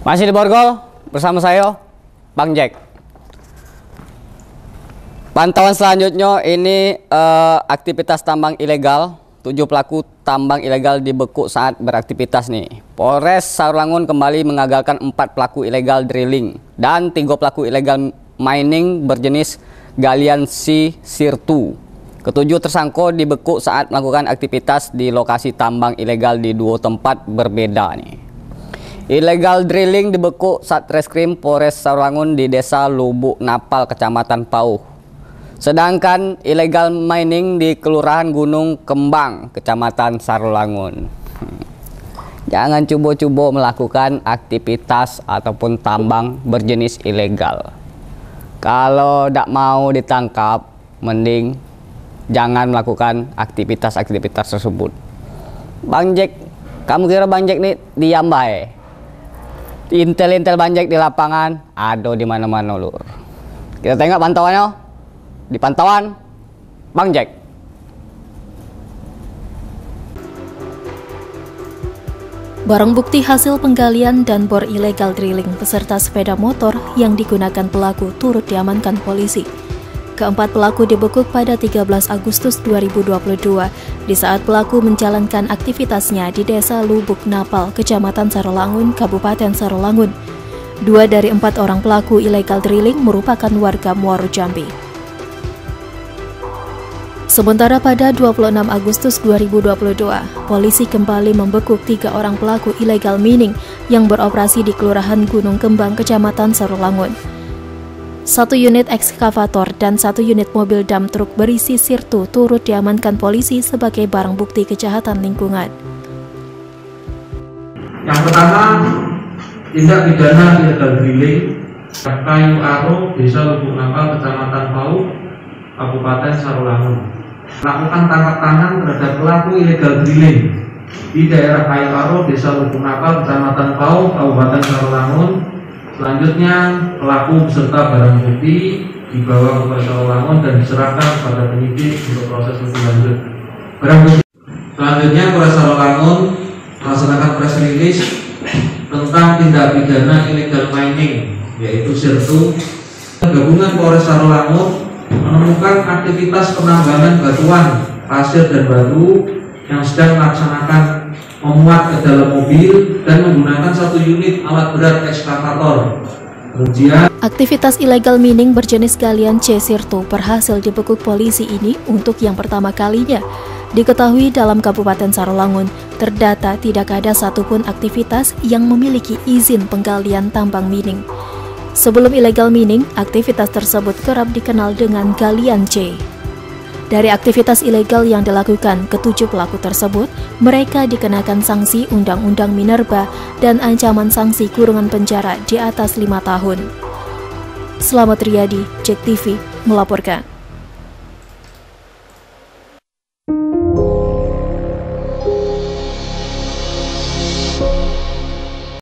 Masih di Borgol bersama saya, Bang Jack. Pantauan selanjutnya ini aktivitas tambang ilegal. 7 pelaku tambang ilegal dibekuk saat beraktivitas nih. Polres Sarolangun kembali mengagalkan 4 pelaku ilegal drilling dan 3 pelaku ilegal mining berjenis galian sirtu. Ketujuh tersangka dibekuk saat melakukan aktivitas di lokasi tambang ilegal di 2 tempat berbeda nih. Illegal drilling dibekuk Satreskrim Polres Sarolangun di Desa Lubuk Napal, Kecamatan Pauh. Sedangkan illegal mining di Kelurahan Gunung Kembang, Kecamatan Sarolangun. Jangan coba-coba melakukan aktivitas ataupun tambang berjenis ilegal. Kalau tidak mau ditangkap, mending jangan melakukan aktivitas-aktivitas tersebut. Bang Jack, kamu kira Bang Jack nih diam bae? Intel-intel Bang Jack di lapangan ada di mana-mana, lur. Kita tengok pantauannya di pantauan Bang Jack. Barang bukti hasil penggalian dan bor ilegal drilling beserta sepeda motor yang digunakan pelaku turut diamankan polisi. Keempat pelaku dibekuk pada 13 Agustus 2022 di saat pelaku menjalankan aktivitasnya di Desa Lubuk Napal, Kecamatan Sarolangun, Kabupaten Sarolangun. 2 dari 4 orang pelaku ilegal drilling merupakan warga Muaro Jambi. Sementara pada 26 Agustus 2022, polisi kembali membekuk 3 orang pelaku ilegal mining yang beroperasi di Kelurahan Gunung Kembang, Kecamatan Sarolangun. 1 unit ekskavator dan 1 unit mobil dump truk berisi sirtu turut diamankan polisi sebagai barang bukti kejahatan lingkungan. Yang pertama, tindak pidana illegal drilling Kayu Aro, Desa Lubuk Napal, Kecamatan Pauh, Kabupaten Sarolangun. Melakukan tangkap tangan terhadap pelaku illegal drilling di daerah Kayu Aro, Desa Lubuk Napal, Kecamatan Pauh, Kabupaten Sarolangun. Selanjutnya, pelaku beserta barang bukti dibawa ke Polres Sarolangun dan diserahkan kepada penyidik untuk proses lebih lanjut. Barang bukti selanjutnya, Polres Sarolangun melaksanakan press release tentang tindak pidana illegal mining, yaitu sirtu. Gabungan Polres Sarolangun menemukan aktivitas penambangan batuan, pasir dan batu yang sedang melaksanakan memuat ke dalam mobil dan menggunakan 1 unit alat berat ekskavator. Kemudian, aktivitas ilegal mining berjenis galian sirtu berhasil dibekuk polisi ini untuk yang pertama kalinya. Diketahui dalam Kabupaten Sarolangun, terdata tidak ada satupun aktivitas yang memiliki izin penggalian tambang mining. Sebelum illegal mining, aktivitas tersebut kerap dikenal dengan galian C. Dari aktivitas ilegal yang dilakukan ke-7 pelaku tersebut, mereka dikenakan sanksi Undang-Undang Minerba dan ancaman sanksi kurungan penjara di atas 5 tahun. Slamet Riyadi, Jack TV, melaporkan.